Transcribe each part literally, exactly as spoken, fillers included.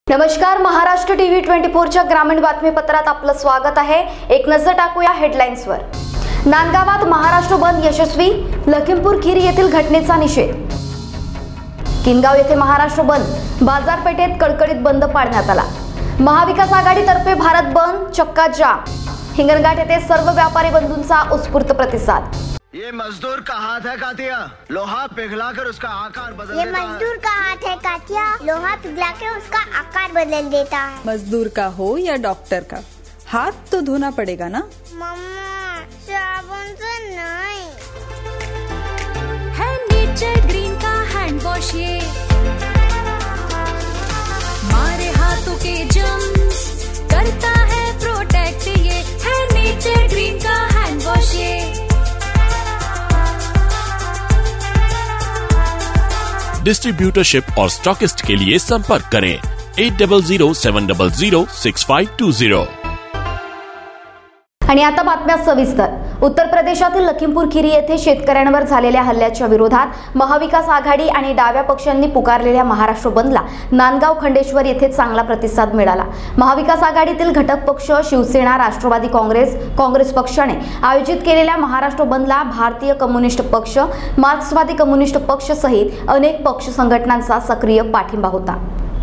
नमस्कार, Maharashtra TV twenty four च्या ग्रामीण बातमीपत्रात आपलं स्वागत आहे। एक नजर टाकूया हेडलाईन्सवर। नांदगावात महाराष्ट्र बंद यशस्वी, लखीमपूर खीरी येथील घटनेचा निषेध। किनगाव येथे महाराष्ट्र बंद, बाजारपेठेत कडकडीत बंद पाडण्यात आला। महाविकास आघाडीतर्फे भारत बंद चक्का जाम। हिंगणघाट येथे सर्व व्यापारी बंधूंचा उत्स्फूर्त प्रतिसाद। ये मजदूर का हाथ है कातिया, लोहा पिघलाकर उसका आकार बदल ये देता है। मजदूर का हाथ है कातिया, लोहा पिघलाकर उसका आकार बदल देता है। मजदूर का हो या डॉक्टर का, हाथ तो धोना पड़ेगा ना। मम्मा, साबुन से नहीं है नेचर ग्रीन का हैंड वॉश, ये मारे हाथों के जर्म्स करता है प्रोटेक्ट। ये है नेचर ग्रीन का हैंड वॉश, ये डिस्ट्रीब्यूटरशिप और स्टॉकिस्ट के लिए संपर्क करें eight double zero seven double zero six five two zero. आणि आता बातम्या सविस्तर। उत्तर प्रदेशातील लखीमपूर खीरी येथे शेतकऱ्यांवर झालेल्या हल्ल्याच्या विरोधात महाविकास आघाडी आणि डाव्या पक्षांनी पुकारलेल्या महाराष्ट्र बंदला नांदगाव खंडेश्वर येथे चांगला प्रतिसाद मिळाला। महाविकास आघाडीतील घटक पक्ष शिवसेना, राष्ट्रवादी काँग्रेस, काँग्रेस पक्षाने आयोजित केलेल्या महाराष्ट्र बंदला भारतीय कम्युनिस्ट पक्ष, मार्क्सवादी कम्युनिस्ट पक्ष सहित अनेक पक्ष संघटनांचा सक्रिय पाठिंबा होता।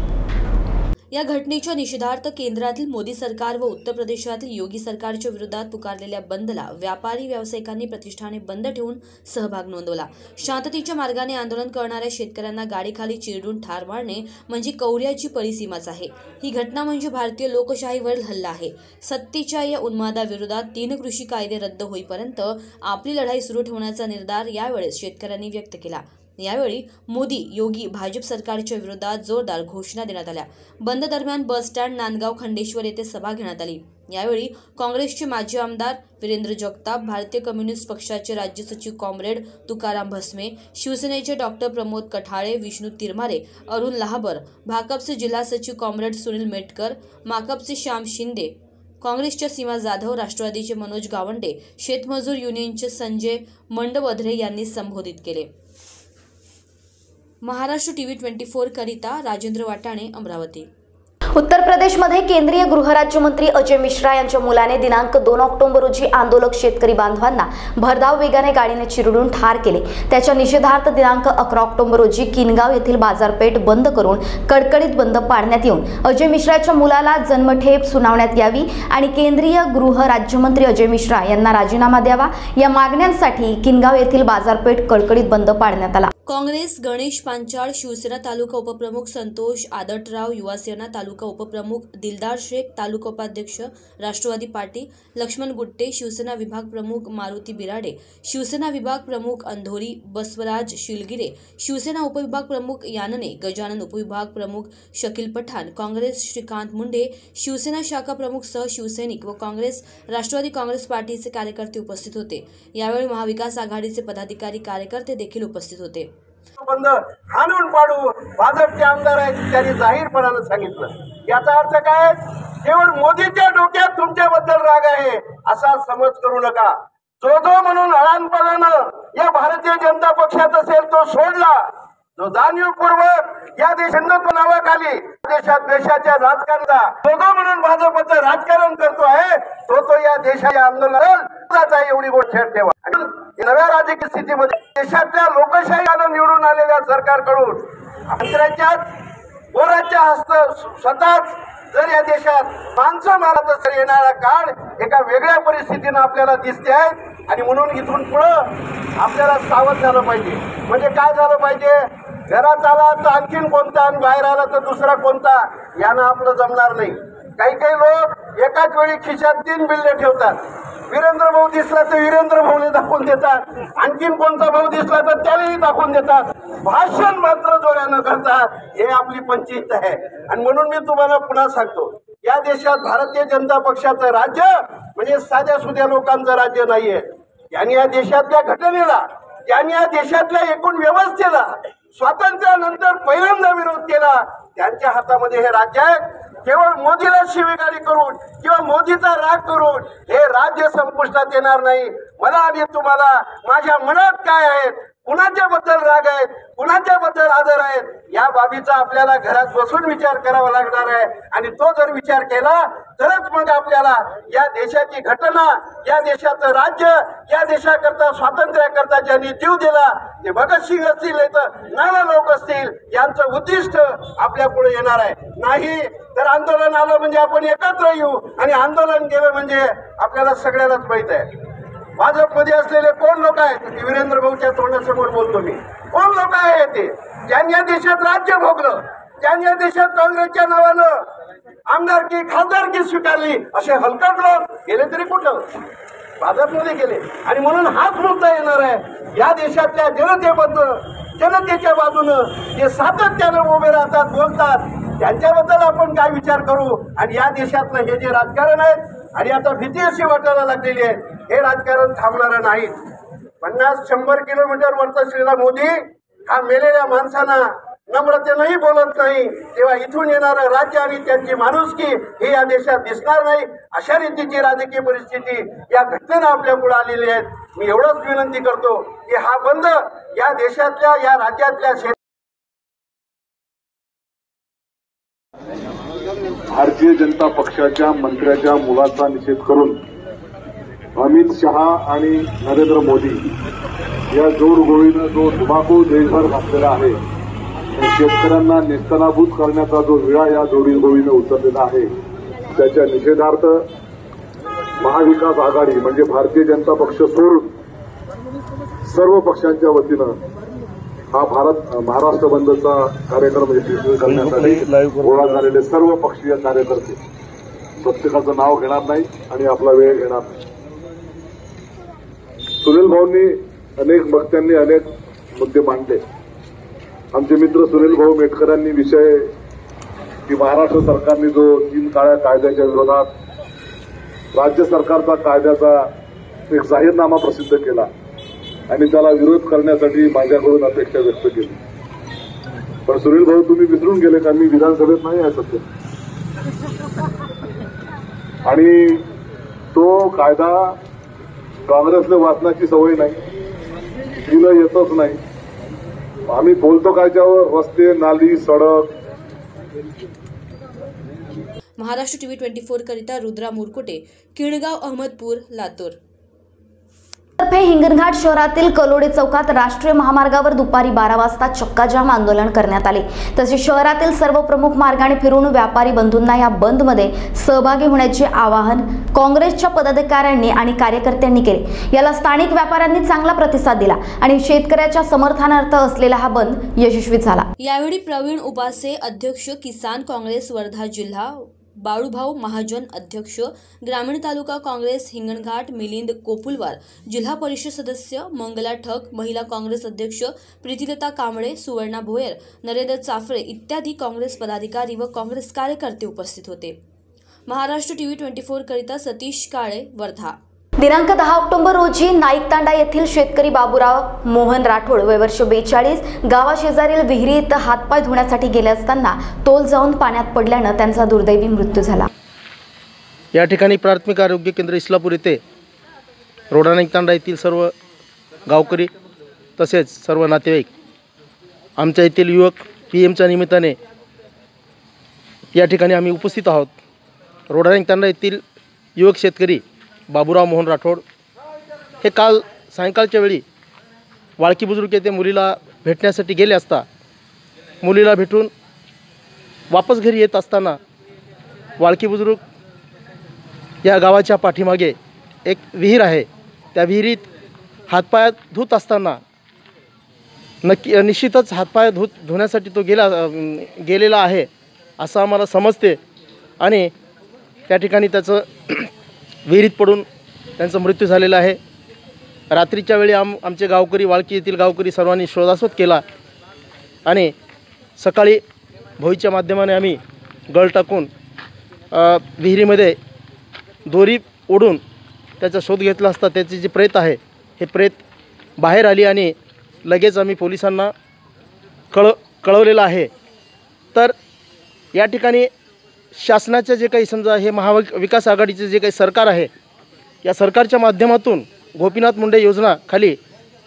या घटनेच्या निषेधार्थ केंद्रातील मोदी सरकार व उत्तर प्रदेशातील योगी सरकारच्या विरोधात पुकारलेल्या बंदला व्यापारी व्यावसायिकांनी प्रतिष्ठाने बंद ठेवून सहभाग नोंदवला। शांततेच्या मार्गाने आंदोलन करणाऱ्या शेतकऱ्यांना गाडीखाली चिरडून ठार मारणे म्हणजे कौर्याची परिसीमाच आहे। ही घटना म्हणजे भारतीय लोकशाहीवरील हल्ला आहे। सत्तेच्या या उन्मादाविरोधात तीन कृषी कायदे रद्द होईपर्यंत आपली लढाई सुरू ठेवण्याचा निर्धार यावेळेस शेतकऱ्यांनी व्यक्त केला। यावेळी मोदी योगी भाजप सरकारच्या विरोधात जोरदार घोषणा देण्यात आल्या। बंद दरम्यान बस स्टँड नांदगाव खंडेश्वर येथे सभा घेण्यात आली। यावेळी काँग्रेसचे माजी आमदार वीरेंद्र जगताप, भारतीय कम्युनिस्ट पक्षाचे राज्य सचिव कॉम्रेड तुकाराम भस्मे, शिवसेनेचे डॉक्टर प्रमोद कठाळे, विष्णू तिरमारे, अरुण लहाबर, भाकपचे जिल्हा सचिव कॉम्रेड सुनील मेटकर, माकपचे श्याम शिंदे, काँग्रेसच्या सीमा जाधव, राष्ट्रवादीचे मनोज गावंडे, शेतमजूर युनियनचे संजय मंडवधरे यांनी संबोधित केले। महाराष्ट्र टीव्ही ट्वेंटी फोर करिता राजेंद्र वाटाणे, अमरावती। उत्तर प्रदेशमध्ये केंद्रीय गृहराज्यमंत्री अजय मिश्रा यांच्या मुलाने दिनांक दोन ऑक्टोबर रोजी आंदोलक शेतकरी बांधवांना भरधाव वेगाने गाडीने चिरडून ठार केले। त्याच्या निषेधार्थ दिनांक अकरा ऑक्टोबर रोजी किनगाव येथील बाजारपेठ बंद करून कडकडीत बंद पाडण्यात येऊन अजय मिश्राच्या मुलाला जन्मठेप सुनावण्यात यावी आणि केंद्रीय गृहराज्यमंत्री अजय मिश्रा यांना राजीनामा द्यावा या मागण्यांसाठी किनगाव येथील बाजारपेठ कडकडीत बंद पाडण्यात आला। काँग्रेस गणेश पांचाळ, शिवसेना तालुका उपप्रमुख संतोष आदटराव, युवासेना तालुका उपप्रमुख दिलदार शेख, तालुका उपाध्यक्ष राष्ट्रवादी पार्टी लक्ष्मण गुट्टे, शिवसेना विभाग प्रमुख मारुती बिराडे, शिवसेना विभाग प्रमुख अंधोरी बसवराज शिलगिरे, शिवसेना उपविभाग प्रमुख यानने, गजानन उपविभाग प्रमुख शकील पठाण, काँग्रेस श्रीकांत मुंडे, शिवसेना शाखा प्रमुख सह शिवसैनिक व काँग्रेस राष्ट्रवादी काँग्रेस पार्टीचे कार्यकर्ते उपस्थित होते। यावेळी महाविकास आघाडीचे पदाधिकारी कार्यकर्ते देखील उपस्थित होते। बंद हाणून पाडू भाजपचे आमदार आहेत त्यांनी जाहीरपणाने सांगितलं। याचा अर्थ काय? केवळ मोदीच्या डोक्यात तुमच्याबद्दल राग आहे असा समज करू नका। जो जो म्हणून अळानपणानं या भारतीय जनता पक्षात असेल तो सोडला, जो जाणीवपूर्वक या देश हिंदुत्व नावाखाली देशात देशाच्या राजकारणाचा जो जो म्हणून भाजपचं राजकारण करतो आहे तो तो या देशाच्या आंदोलनात एवढी गोष्ट ठेवा। नव्या राजकीय स्थितीमध्ये देशातल्या लोकशाहीला निवडून आलेल्या सरकारकडून मंत्र्यांच्या पोराच्या हस्त स्वतःच जर या देशात माणसं मारत असेल येणारा काळ एका वेगळ्या परिस्थितीनं आपल्याला दिसते आहे आणि म्हणून इथून पुढं आपल्याला सावध झालं पाहिजे। म्हणजे काय झालं पाहिजे? घरात आला तर आणखीन कोणता आणि बाहेर आला तर दुसरा कोणता यानं आपलं जमणार नाही। काही काही लोक एकाच वेळी खिशात तीन बिल्ले ठेवतात। वीरेंद्र भाऊ दिसला तर वीरेंद्र भाऊने दाखवून देतात, आणखीन कोणता भाऊ दिसला तर त्यालाही दाखवून देतात। भाषण मात्र जोरानं करतात। हे आपली पंचायत आहे आणि म्हणून मी तुम्हाला पुन्हा सांगतो, या देशात भारतीय जनता पक्षाचं राज्य म्हणजे साध्या सुध्या लोकांचं राज्य नाहीये। त्यांनी या देशातल्या घटनेला, त्यांनी या देशातल्या एकूण व्यवस्थेला स्वातंत्र्यानंतर पहिल्यांदा विरोध केला। त्यांच्या हातामध्ये हे राज्य आहे। केवळ मोदीला शिवीगाळी करून किंवा मोदीचा राग करून हे राज्य संपुष्टात येणार नाही। मला आणि तुम्हाला माझ्या मनात काय आहे कुणाच्या बद्दल राग आहेत, कुणाच्या बद्दल आदर आहेत, या बाबीचा आपल्याला घरात बसून विचार करावा लागणार आहे. आणि तो जर विचार केला तरच मग आपल्याला या देशाची घटना, या देशाचं राज्य, या देशाकरता स्वातंत्र्याकरता ज्यांनी जीव दिला ते भगतसिंग असतील, तर नाना लोक असतील, यांचं उद्दिष्ट आपल्या पुढे येणार आहे. नाही तर आंदोलन आलं म्हणजे आपण एकत्र येऊ, आणि आंदोलन केलं म्हणजे आपल्याला सगळ्यालाच माहित आहे भाजपमध्ये असलेले कोण लोक आहेत. वीरेंद्र भाऊच्या तोंडासमोर बोलतो मी, कोण लोक आहेत ते ज्यांनी या देशात राज्य भोगलं, ज्यांनी या देशात काँग्रेसच्या नावानं आमदारकी खासदारकी स्वीकारली, असे हलकट लोक गेले तरी कुठं भाजपमध्ये गेले. आणि म्हणून हाच मुद्दा येणार आहे, या देशातल्या जनतेबद्दल, जनतेच्या बाजूनं जे सातत्यानं उभे राहतात, बोलतात, त्यांच्याबद्दल आपण काय विचार करू. आणि या देशातलं हे जे राजकारण आहे, आणि आता भीती अशी वाटायला लागलेली आहे, हे राजकारण थांबणारं नाही. पन्नास शंभर किलोमीटर वरचा असलेला मोदी हा मेलेल्या माणसांना नम्रतेनंही बोलत नाही, तेव्हा इथून येणारं राज्य आणि त्यांची माणुसकी हे या देशात दिसणार नाही. अशा रीतीची राजकीय परिस्थिती या घटनेनं आपल्या पुढे आलेली आहे. मी एवढंच विनंती करतो की हा बंद या देशातल्या, या राज्यातल्या भारतीय जनता पक्षाच्या मंत्र्याच्या मुलाचा निषेध करून अमित शहा आणि नरेंद्र मोदी या जोडगोळीनं जो धुमाकूळ देशभर घातलेला आहे, शेतकऱ्यांना नेस्तनाभूत करण्याचा जो विळा या जोडगोळीनं उचललेला आहे, त्याच्या निषेधार्थ महाविकास आघाडी म्हणजे भारतीय जनता पक्ष सोडून सर्व पक्षांच्या वतीनं हा भारत महाराष्ट्र बंदचा कार्यक्रम यशस्वी करण्यासाठी गोळा झालेले सर्व पक्षीय कार्यकर्ते, प्रत्येकाचं नाव घेणार नाही आणि आपला वेळ घेणार नाही. सुनील भाऊंनी अनेक वक्त्यांनी अनेक मुद्दे मांडले. आमचे मित्र सुनील भाऊ मेटकरांनी विषय की महाराष्ट्र सरकारने जो तीन काळ्या कायद्याच्या विरोधात राज्य सरकारचा कायद्याचा एक जाहीरनामा प्रसिद्ध केला आणि त्याला विरोध करण्यासाठी माझ्याकडून अपेक्षा व्यक्त केली. पण सुनील भाऊ तुम्ही विसरून गेले का मी विधानसभेत नाही आहे सध्या, आणि तो कायदा काँग्रेसला वाचण्याची सवय नाही, तिला येतच नाही. आम्ही बोलतो कायद्यावर रस्ते, नाली, सडक. महाराष्ट्र टीव्ही ट्वेंटी फोर करिता रुद्रा मुरकुटे, किणगाव, अहमदपूर, लातूर. तर्फे हिंगणघाट शहरातील कलोडे चौकात राष्ट्रीय महामार्गावर दुपारी बारा वाजता चक्काजाम आंदोलन करण्यात आले. तसेच शहरातील सर्व प्रमुख मार्गाने फिरून व्यापारी बंधूंना या बंदमध्ये सहभागी होण्याचे आवाहन काँग्रेसच्या पदाधिकाऱ्यांनी आणि कार्यकर्त्यांनी केले. याला स्थानिक व्यापाऱ्यांनी चांगला प्रतिसाद दिला आणि शेतकऱ्याच्या समर्थनार्थ असलेला हा बंद यशस्वी झाला. यावेळी प्रवीण उपासे, अध्यक्ष, किसान काँग्रेस वर्धा जिल्हा, बाळूभाऊ महाजन, अध्यक्ष, ग्रामीण तालुका काँग्रेस हिंगणघाट, मिलिंद कोपुलवार, जिल्हा परिषद सदस्य, मंगला ठक, महिला काँग्रेस अध्यक्ष प्रीतिलता कांबळे, सुवर्णा भोयर, नरेंद्र चाफरे इत्यादी काँग्रेस पदाधिकारी व काँग्रेस कार्यकर्ते उपस्थित होते. महाराष्ट्र टीव्ही ट्वेंटी फोर करिता सतीश काळे, वर्धा. दिनांक दहा ऑक्टोबर रोजी नाईकतांडा येथील शेतकरी बाबूराव मोहन राठोड वय वर्ष बेचाळीस गावाशेजारील विहिरीत हातपाय धुण्यासाठी गेले असताना तोल जाऊन पाण्यात पडल्यानं त्यांचा दुर्दैवी मृत्यू झाला. या ठिकाणी प्राथमिक आरोग्य केंद्र इस्लापूर येथे रोडा नाईकतांडा येथील सर्व गावकरी तसेच सर्व नातेवाईक आमच्या येथील युवक पी एमच्या निमित्ताने या ठिकाणी आम्ही उपस्थित आहोत. रोडा नाईकतांडा येथील युवक शेतकरी बाबूराव मोहन राठोड हे काल सायंकाळच्या वेळी वाळकी बुजुर्ग येथे मुलीला भेटण्यासाठी गेले असता मुलीला भेटून वापस घरी येत असताना वाळकी बुजुर्ग या गावाच्या पाठीमागे एक विहीर आहे, त्या विहिरीत हातपाय धुत असताना नक्की निश्चितच हातपाय धुत धुण्यासाठी तो गेला गेलेला आहे असं आम्हाला समजते. आणि त्या ठिकाणी त्याचं विहिरीत पडून त्यांचा मृत्यू झालेला आहे. रात्रीच्या वेळी आम आमचे गावकरी वाळकी येथील गावकरी सर्वांनी शोधाशोध केला आणि सकाळी भोईच्या माध्यमाने आम्ही गळ टाकून विहिरीमध्ये दोरी ओढून त्याचा शोध घेतला असता त्याची जी प्रेत आहे हे प्रेत बाहेर आली आणि लगेच आम्ही पोलिसांना कळ कळवलेलं आहे. तर या ठिकाणी शासनाचे जे काही समजा हे महाविकास आघाडीचे जे काही सरकार आहे या सरकारच्या माध्यमातून गोपीनाथ मुंडे योजना खाली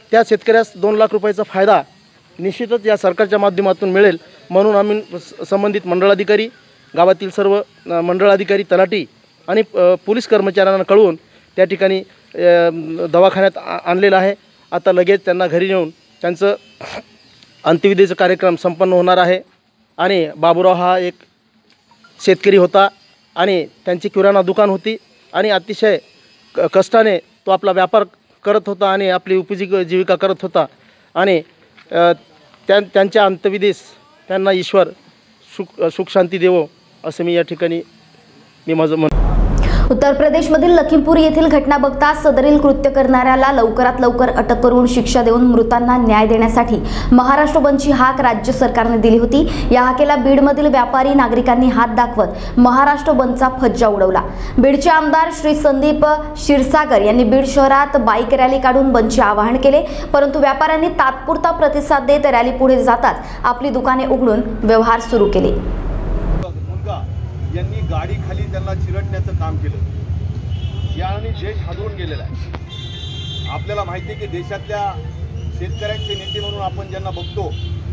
त्या शेतकऱ्यास दोन लाख रुपयाचा फायदा निश्चितच या सरकारच्या माध्यमातून मिळेल, म्हणून आम्ही संबंधित मंडळाधिकारी, गावातील सर्व मंडळ अधिकारी, तलाठी आणि पोलीस कर्मचाऱ्यांना कळवून त्या ठिकाणी दवाखान्यात आणलेलं आहे. आता लगेच त्यांना घरी नेऊन त्यांचं अंत्यविधीचा कार्यक्रम संपन्न होणार आहे. आणि बाबूराव हा एक शेतकरी होता आणि त्यांची किराणा दुकान होती आणि अतिशय क कष्टाने तो आपला व्यापार करत होता आणि आपली उपजीविका जीविका करत होता. आणि त्या त्यांच्या अंत्यविधीस त्यांना ईश्वर सुख सुखशांती देवो असं मी या ठिकाणी मी माझं म्हण. उत्तर प्रदेशमधील लखीमपूर येथील घटना बघता सदरील कृत्य करणाऱ्याला लवकरात लवकर अटक करून शिक्षा देऊन मृतांना न्याय देण्यासाठी महाराष्ट्र बंदची हाक राज्य सरकारने दिली होती. या हाकेला बीडमधील व्यापारी नागरिकांनी हात दाखवत महाराष्ट्र बंदचा फज्जा उडवला. बीडचे आमदार श्री संदीप क्षीरसागर यांनी बीड शहरात बाईक रॅली काढून बंदचे आवाहन केले, परंतु व्यापाऱ्यांनी तात्पुरता प्रतिसाद देत रॅली पुढे जाताच आपली दुकाने उघडून व्यवहार सुरू केले. यांनी गाडी खाली त्यांना चिरडण्याचं काम केलं. याने देश हादरून गेलेला आहे. आपल्याला माहिती आहे की देशातल्या शेतकऱ्यांचे नेते म्हणून आपण ज्यांना बघतो,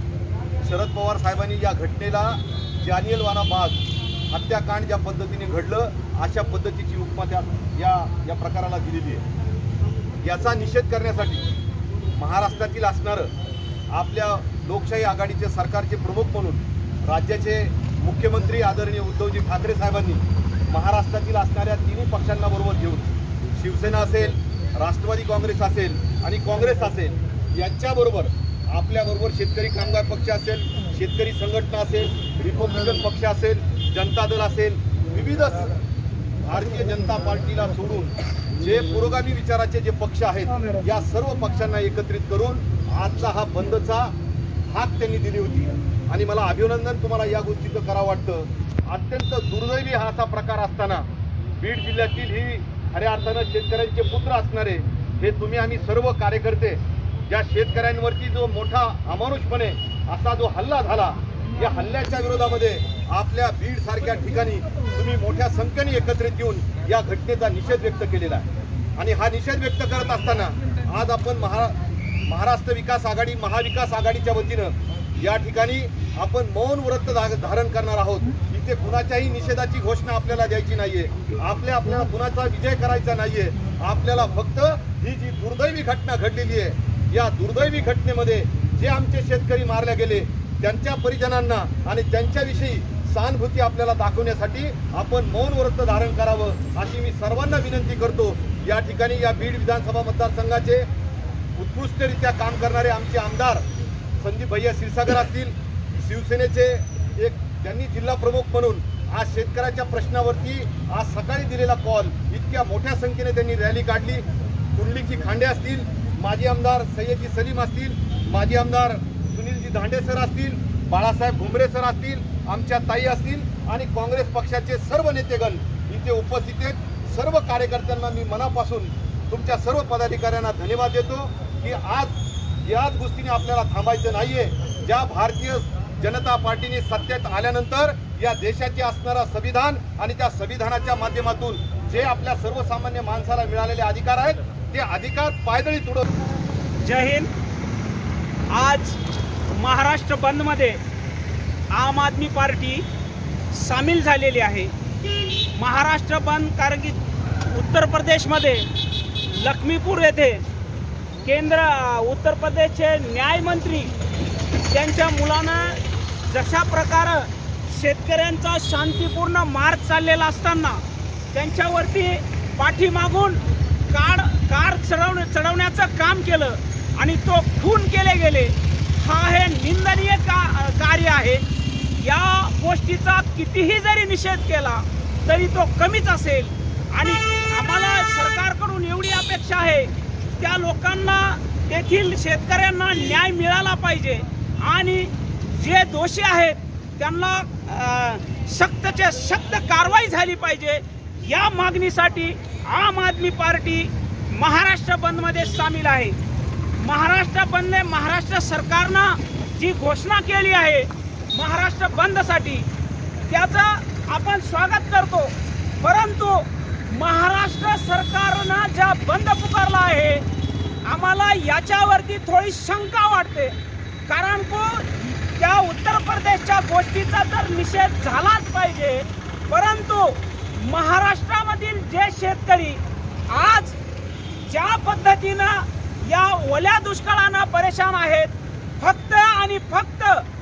शरद पवार साहेबांनी या घटनेला जानियलवाला बाग हत्याकांड ज्या पद्धतीने घडलं अशा पद्धतीची उपमा त्या या या प्रकाराला दिलेली आहे. याचा निषेध करण्यासाठी महाराष्ट्रातील असणारं आपल्या लोकशाही आघाडीचे सरकारचे प्रमुख म्हणून राज्याचे मुख्यमंत्री आदरणीय उद्धवजी ठाकरे साहेबांनी महाराष्ट्रातील असणाऱ्या तिन्ही पक्षांना बरोबर घेऊन शिवसेना असेल, राष्ट्रवादी काँग्रेस असेल आणि काँग्रेस असेल यांच्याबरोबर आपल्याबरोबर शेतकरी कामगार पक्ष असेल, शेतकरी संघटना असेल, रिपब्लिकन पक्ष असेल, जनता दल असेल, विविध भारतीय जनता पार्टीला सोडून जे पुरोगामी विचाराचे जे पक्ष आहेत या सर्व पक्षांना एकत्रित करून आजचा हा बंदचा हाक त्यांनी दिली होती. आणि मला अभिनंदन तुम्हाला या गोष्टीचं करावं वाटतं. अत्यंत दुर्दैवी हा असा प्रकार असताना बीड जिल्ह्यातील ही खऱ्या अर्थानं शेतकऱ्यांचे पुत्र असणारे हे तुम्ही आम्ही सर्व कार्यकर्ते ज्या शेतकऱ्यांवरती जो मोठा अमानुषपणे असा जो हल्ला झाला, या हल्ल्याच्या विरोधामध्ये आपल्या बीड सारख्या ठिकाणी तुम्ही मोठ्या संख्येने एकत्रित येऊन या घटनेचा निषेध व्यक्त केलेला आहे. आणि हा निषेध व्यक्त करत असताना आज आपण महा महाराष्ट्र विकास आघाडी महाविकास आघाडीच्या वतीनं या ठिकाणी आपण मौन व्रत धारण करणार आहोत. इथे कुणाच्याही निषेधाची घोषणा आपल्याला द्यायची नाहीये. आपल्या आपल्याला कुणाचा विजय करायचा नाहीये. आपल्याला फक्त ही जी दुर्दैवी घटना घडलेली आहे या दुर्दैवी घटनेमध्ये जे आमचे शेतकरी मारले गेले त्यांच्या परिजनांना आणि त्यांच्याविषयी सहानुभूती आपल्याला दाखवण्यासाठी आपण मौन व्रत धारण करावं अशी मी सर्वांना विनंती करतो. या ठिकाणी या बीड विधानसभा मतदारसंघाचे उत्कृष्टरित्या काम करणारे आमचे आमदार संदीप भैया क्षीरसागर असतील, शिवसेनेचे एक त्यांनी जिल्हा प्रमुख म्हणून आज शेतकऱ्याच्या प्रश्नावरती आज सकाळी दिलेला कॉल, इतक्या मोठ्या संख्येने त्यांनी रॅली काढली. कुंडलीची खांडे असतील, माजी आमदार सय्यदजी सलीम असतील, माजी आमदार सुनीलजी धांडे सर असतील, बाळासाहेब भुमरे सर असतील, आमच्या ताई असतील आणि काँग्रेस पक्षाचे सर्व नेतेगण इथे उपस्थित आहेत. सर्व कार्यकर्त्यांना मी मनापासून तुमच्या सर्व पदाधिकाऱ्यांना धन्यवाद देतो की आज याच गोष्टीने आपल्याला थांबायचं नाहीये. ज्या भारतीय जनता पार्टीने सत्तेत आल्यानंतर या देशाचे असणारा संविधान आणि त्या संविधानाच्या माध्यमातून जे आपल्या सर्वसामान्य माणसाला मिळालेले अधिकार आहेत ते अधिकार पायदळी तुडव. जय हिंद. आज महाराष्ट्र बंदमध्ये आम आदमी पार्टी सामील झालेली आहे. महाराष्ट्र बंद कारण की उत्तर प्रदेशमध्ये लखीमपूर येथे केंद्र उत्तर प्रदेशचे न्यायमंत्री त्यांच्या मुलानं जशा प्रकारे शेतकऱ्यांचा शांतीपूर्ण मार्च चाललेला असताना त्यांच्यावरती पाठीमागून कार कार चढवण्या चढवण्याचं काम केलं आणि तो खून केले गेले. हा हे निंदनीय का कार्य आहे. या गोष्टीचा कितीही जरी निषेध केला तरी तो कमीच असेल. आणि आम्हाला सरकारकडून एवढी अपेक्षा आहे त्या लोकांना तेथील शेतकऱ्यांना न्याय मिळाला पाहिजे आणि जे दोषी आहेत त्यांना सख्तच्या सख्त कारवाई झाली पाहिजे. या मागणीसाठी आम आदमी पार्टी महाराष्ट्र बंदमध्ये सामील आहे. महाराष्ट्र बंद महाराष्ट्र सरकारनं जी घोषणा केली आहे महाराष्ट्र बंदसाठी त्याचं आपण स्वागत करतो. परंतु महाराष्ट्र सरकारनं ज्या बंद पुकारला आहे आम्हाला याच्यावरती थोडी शंका वाटते, कारण को त्या उत्तर प्रदेशच्या गोष्टीचा तर निषेध झालाच पाहिजे, परंतु महाराष्ट्रामधील जे शेतकरी आज ज्या पद्धतीनं या ओल्या दुष्काळानं परेशान आहेत, फक्त आणि फक्त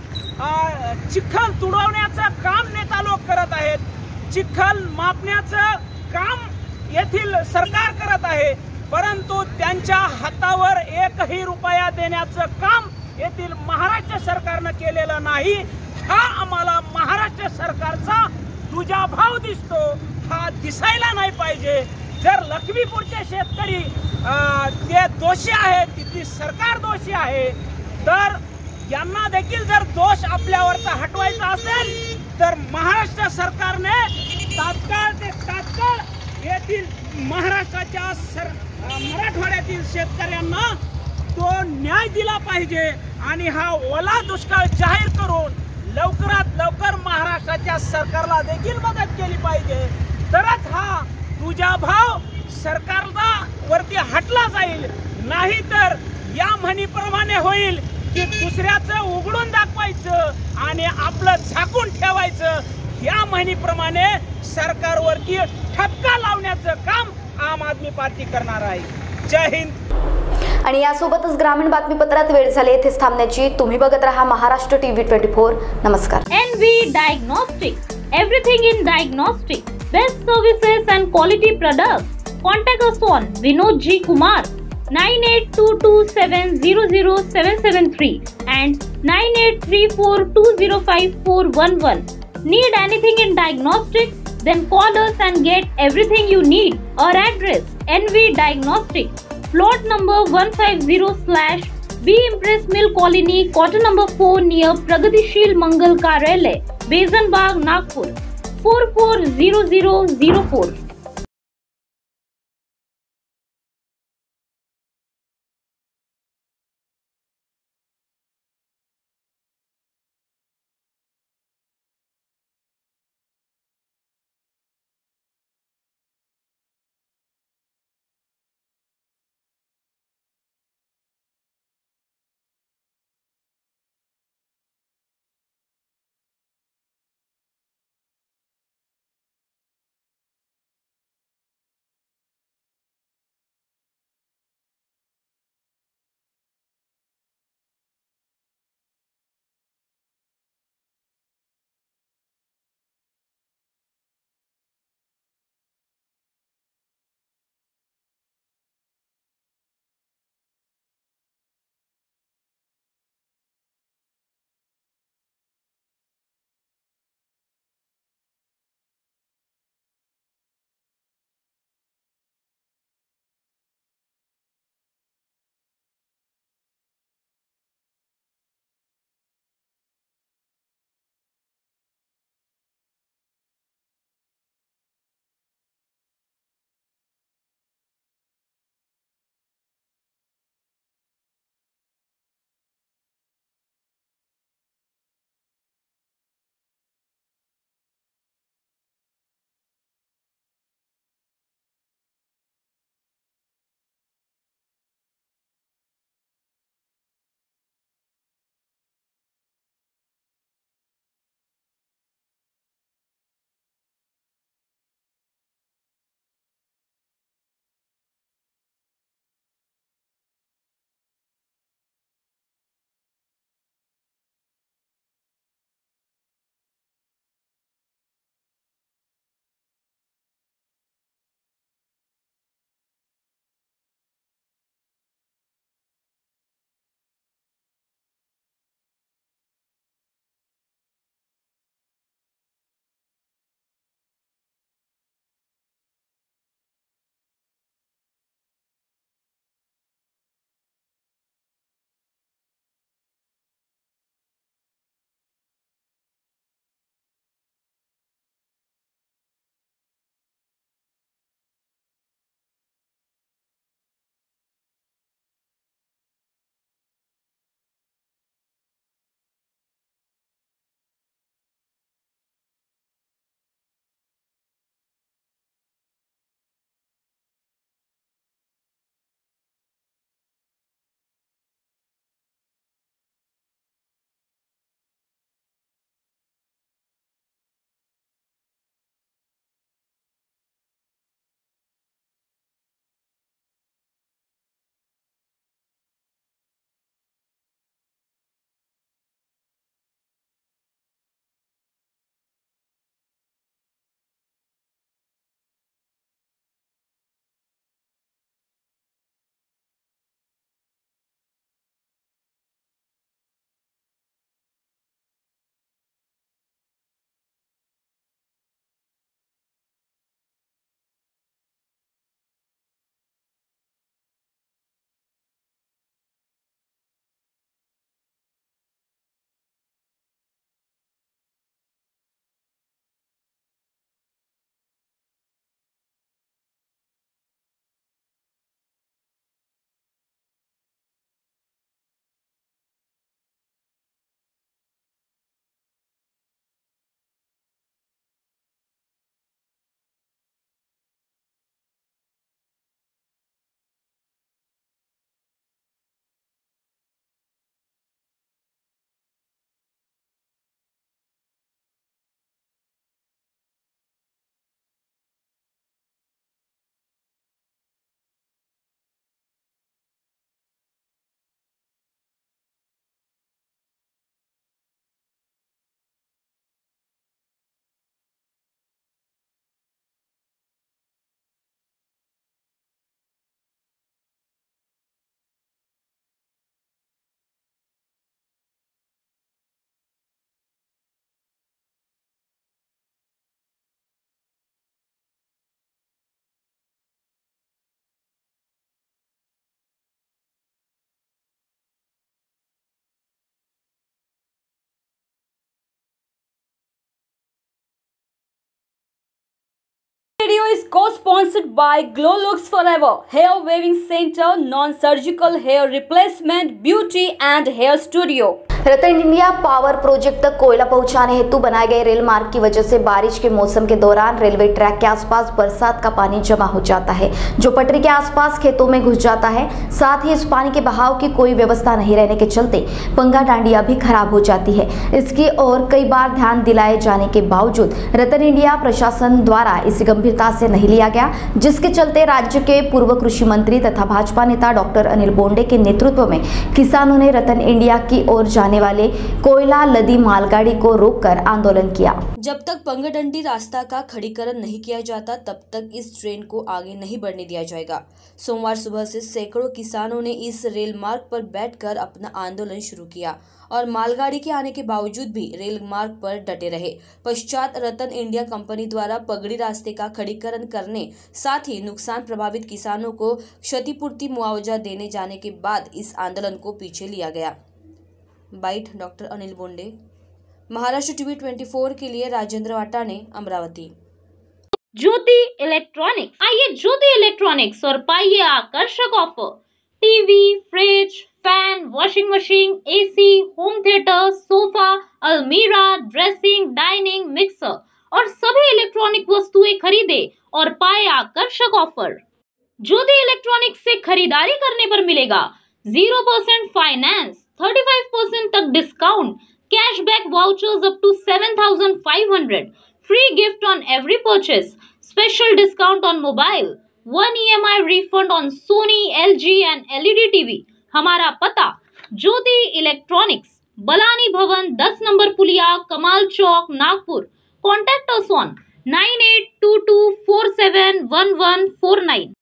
चिखल तुडवण्याचं काम नेता लोक करत आहेत, चिखल मापण्याचं काम येथील सरकार करत आहे, परंतु त्यांच्या हातावर एकही रुपया देण्याचं काम येथील महाराष्ट्र सरकारनं केलेलं नाही. हा आम्हाला महाराष्ट्र सरकारचा तुझा भाव दिसतो, हा दिसायला नाही पाहिजे. जर लक्ष्मीपूरचे शेतकरी ते दोषी आहेत, तिथली सरकार दोषी आहे, तर यांना देखील जर दोष आपल्यावरचा हटवायचा असेल तर महाराष्ट्र सरकारने तात्काळ ते तात्काळ येथील महाराष्ट्राच्या सर मराठवाड्यातील शेतकऱ्यांना तो न्याय दिला पाहिजे आणि हा ओला दुष्काळ जाहीर करून लवकरात लवकर महाराष्ट्राच्या सरकारला देखील मदत केली पाहिजे. तरच हा तुझा भाव सरकारला वरती हटला जाईल. नाहीतर या म्हणीप्रमाणे होईल की दुसऱ्याचं उघडून दाखवायचं आणि आपलं झाकून ठेवायचं. या म्हणीप्रमाणे सरकारवरती ठपका लावण्याचं काम आम आदमी पार्टी करणार आहे. जय हिंद. आणि यासोबतच ग्रामीण बातमीपत्रात वेळ झाली येथेच थांबण्याची. तुम्ही बघत रहा महाराष्ट्र टीव्ही ट्वेंटी फोर. नमस्कार. N V diagnostics, everything in diagnostic, best services and quality products. Contact us on Vinod G Kumar nine eight two two seven zero zero seven seven three and nine eight three four two zero five four one one. Need anything in diagnostics? Then call us and get everything you need. Our address: N V Diagnostics, plot number one five zero slash B Impress Mill Colony, quarter number four near Pragatishil Mangal Karyalay, Besan Bagh, Nagpur, four four zero zero zero four. is co-sponsored by Glow Looks Forever, Hair Waving Center, Non-Surgical Hair Replacement, Beauty and Hair Studio. Ratan India power project तक कोयला पहुंचाने हेतु बनाए गए rail मार्ग की वजह से बारिश के मौसम के दौरान रेलवे ट्रैक के आसपास बरसात का पानी जमा हो जाता है, जो पटरी के आसपास खेतों में घुस जाता है। साथ ही इस पानी के बहाव की कोई व्यवस्था नहीं रहने के चलते पंगा डांडिया भी खराब हो जाती है। इसकी ओर कई बार ध्यान दिलाए जाने के बावजूद रतन इंडिया प्रशासन द्वारा इसे गंभीरता से नहीं लिया गया, जिसके चलते राज्य के पूर्व कृषि मंत्री तथा भाजपा नेता डॉक्टर अनिल बोंडे के नेतृत्व में किसानों ने रतन इंडिया की ओर जाने वाले कोयला लदी मालगाड़ी को रोककर आंदोलन किया। जब तक पंगडंडी रास्ता का खड़ीकरण नहीं किया जाता तब तक इस ट्रेन को आगे नहीं बढ़ने दिया जाएगा। सोमवार सुबह से सैकड़ों किसानों ने इस रेल मार्ग पर बैठकर अपना आंदोलन शुरू किया और मालगाड़ी के आने के बावजूद भी रेल मार्ग पर डटे रहे। पश्चात रतन इंडिया कंपनी द्वारा पगड़ी रास्ते का खड़ीकरण करने, साथ ही नुकसान प्रभावित किसानों को क्षतिपूर्ति मुआवजा देने जाने के बाद इस आंदोलन को पीछे लिया गया। Byte doctor Anil Bonde, Maharashtra TV चौबीस के लिए राजेंद्र वाटाने, अमरावती। ज्योति इलेक्ट्रॉनिक्स, आइए ज्योति इलेक्ट्रॉनिक्स और पाइए आकर्षक offer. TV, fridge, fan, washing machine, AC, home theatre, sofa, अलमीरा, ड्रेसिंग, डाइनिंग, मिक्सर और सभी इलेक्ट्रॉनिक वस्तुएं खरीदे और पाए आकर्षक ऑफर। ज्योति इलेक्ट्रॉनिक्स से खरीदारी करने पर मिलेगा zero percent finance, thirty-five percent तक discount, cashback vouchers up to seven thousand five hundred, free gift on every purchase, special discount on mobile, one E M I refund on Sony, L G and L E D T V। हमारा पता ज्योति electronics, Balani भवन, दस number पुलिया, Kamal Chowk, Nagpur. Contact us on nine eight two two four seven one one four nine।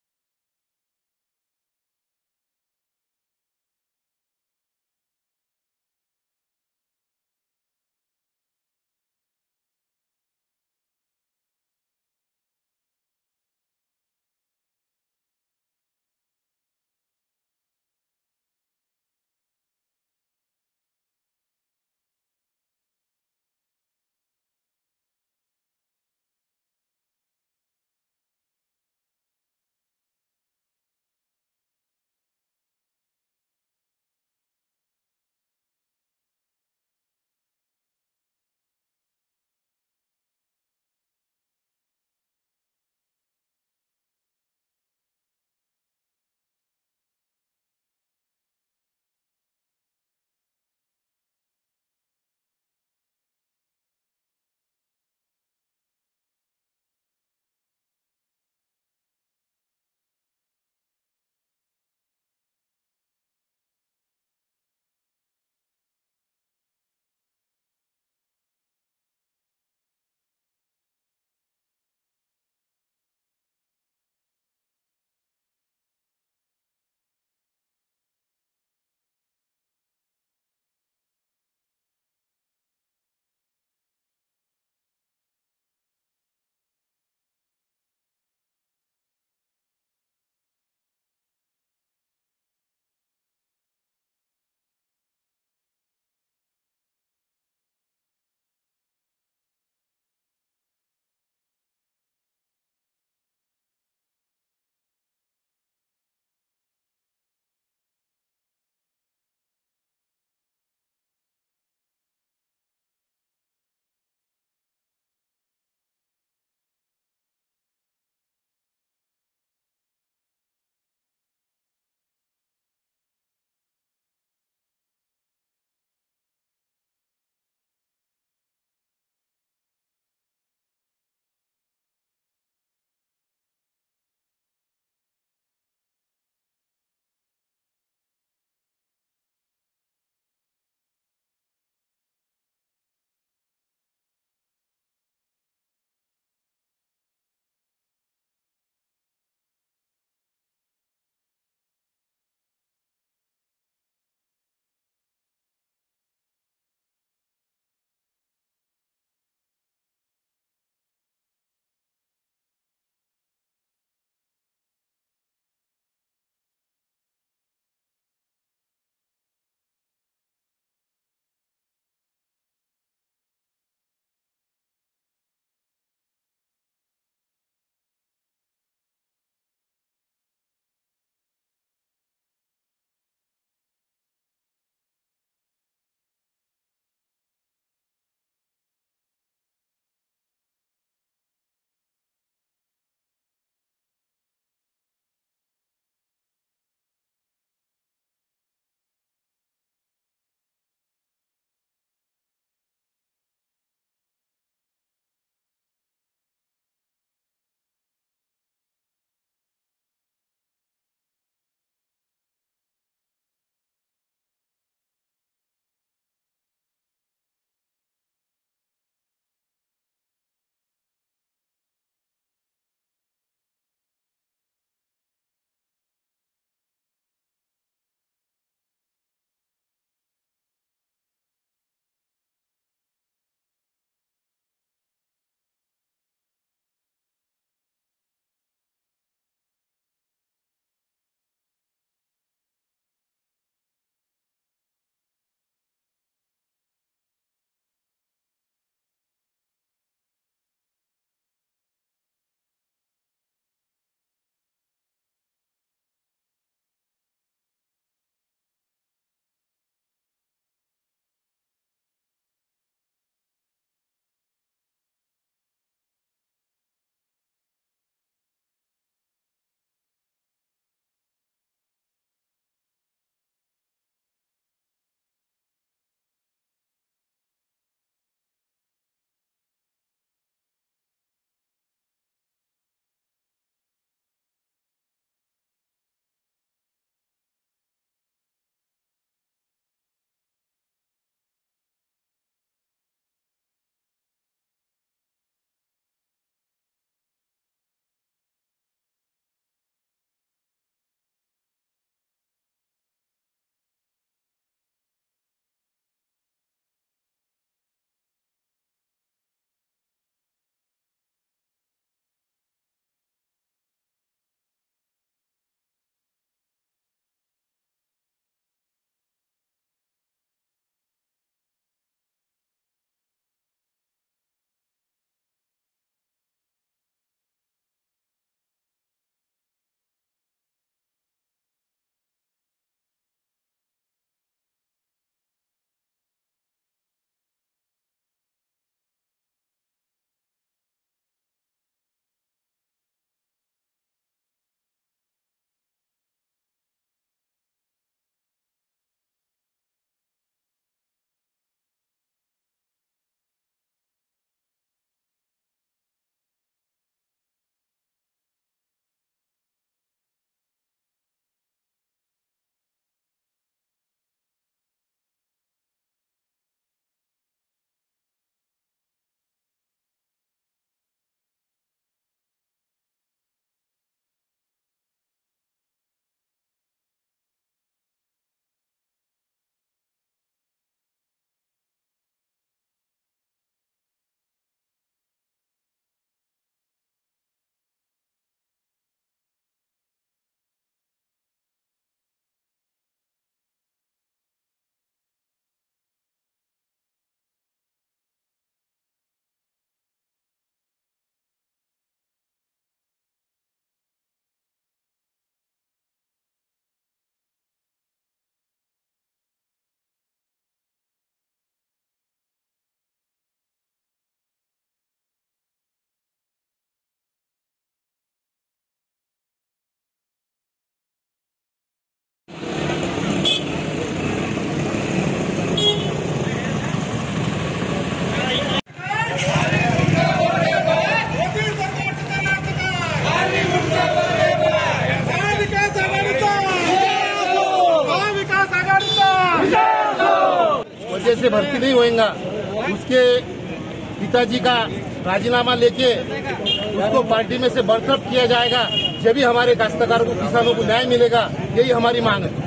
नहीं होएगा उसके पिताजी का राजीनामा लेके उसको पार्टी में से बर्तरफ किया जाएगा, जब भी हमारे काश्तकारों को किसानों को न्याय मिलेगा। यही हमारी मांग है।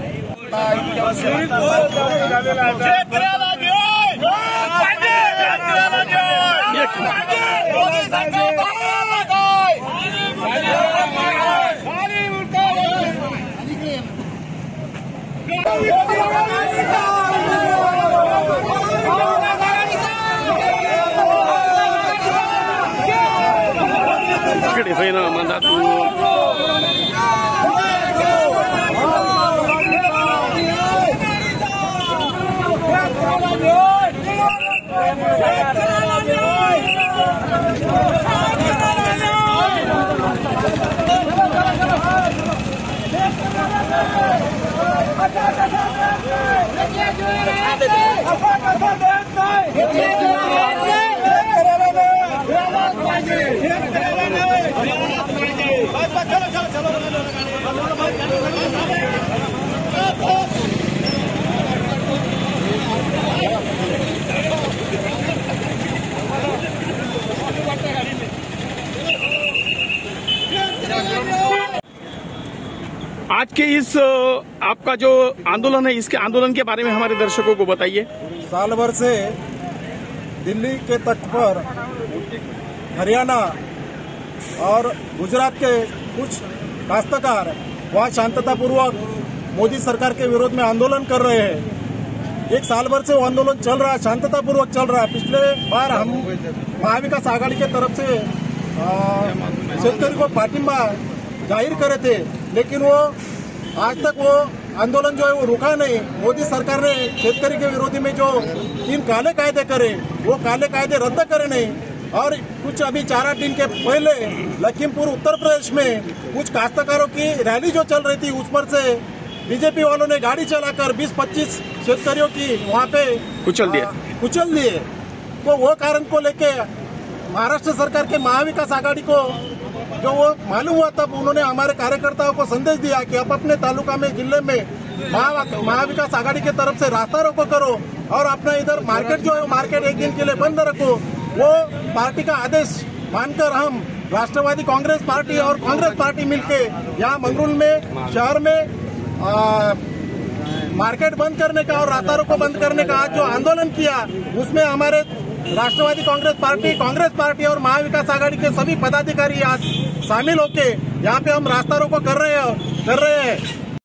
आज के इस आपका जो आंदोलन है, इसके आंदोलन के बारे में हमारे दर्शकों को बताइए। साल भर से दिल्ली के तट पर हरियाणा और गुजरात के कुछ काश्तकार वहाँ शांततापूर्वक मोदी सरकार के विरोध में आंदोलन कर रहे हैं। एक साल भर से वो आंदोलन चल रहा है, शांततापूर्वक चल रहा है। पिछले बार हम महाविकास आघाड़ी के तरफ से शेतकरी को पाठिंबा जाहिर करे थे, लेकिन वो आज तक वो आंदोलन जो है वो रुका नहीं। मोदी सरकार ने शेतकरी के विरोधी में जो तीन काले कायदे करे वो काले कायदे रद्द करे नहीं। और कुछ अभी चार आठ दिन के पहले लखीमपुर उत्तर प्रदेश में कुछ काश्तकारों की रैली जो चल रही थी, उस पर से बीजेपी वालों ने गाड़ी चलाकर बीस पच्चीस शेतकरियों की वहाँ पे कुचल दिए कुचल दिए। तो वो कारण को लेके महाराष्ट्र सरकार के महाविकास आघाड़ी को जो वो मालूम हुआ, तब उन्होंने हमारे कार्यकर्ताओं को संदेश दिया कि आप अपने तालुका में, जिले में महाविकास आघाड़ी के तरफ से रास्ता रोको करो और अपना इधर मार्केट जो है मार्केट एक दिन के लिए बंद रखो। वो पार्टी का आदेश मानकर हम राष्ट्रवादी कांग्रेस पार्टी और कांग्रेस पार्टी मिलके यहाँ मंगरूल में शहर में आ, मार्केट बंद करने का और रास्ता रोको बंद करने का आज जो आंदोलन किया, उसमें हमारे Rashtravadi Congress party, Congress party और महाविकास आघाड़ी के सभी पदाधिकारी आज शामिल होके यहाँ पे हम रास्ता रोको कर रहे हैं कर रहे हैं